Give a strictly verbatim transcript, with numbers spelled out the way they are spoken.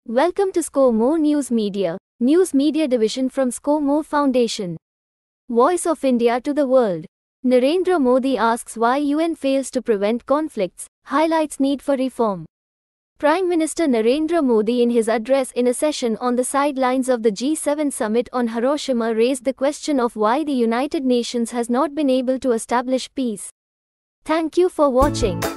Welcome to Score More News Media, News Media Division from Score More Foundation. Voice of India to the world. Narendra Modi asks why U N fails to prevent conflicts, highlights need for reform. Prime Minister Narendra Modi in his address in a session on the sidelines of the G seven summit on Hiroshima raised the question of why the United Nations has not been able to establish peace. Thank you for watching.